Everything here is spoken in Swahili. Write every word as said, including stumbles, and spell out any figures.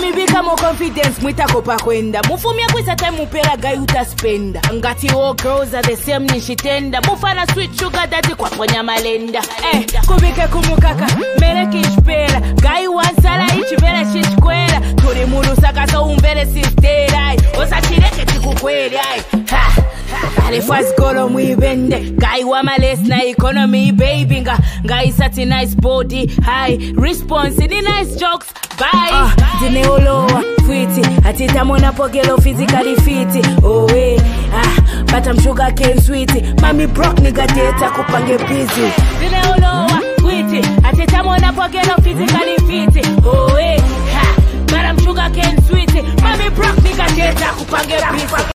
Muibika mo confidence mwitakopa kwenda. Mufumia kwisa time mupera guy utaspenda. Ngati all girls are the same nishitenda. Mufana sweet sugar daddy kwa ponya malenda. Eh, kubike kumukaka, mere kishpera. Guy wansala ichivera shishkwera. Turi mulu saka so umbere sistera. Osa chireke chikukweli. Ha! Ale fast golo muibende. Guy wa males na economy baby. Nga, nga isati nice body. High response ni nice jokes. Bye. Uh, Dine oloa, fwiti. Atita mona pogelo physically fiti. Oh eh, ah, but I'm sugar cane sweetie. Mami broke nigga data kupange busy. Dine oloa, fwiti. Atita mona pogelo physically fiti. Oh eh, ah, but I'm sugar cane sweetie. Mami broke nigga data kupange busy.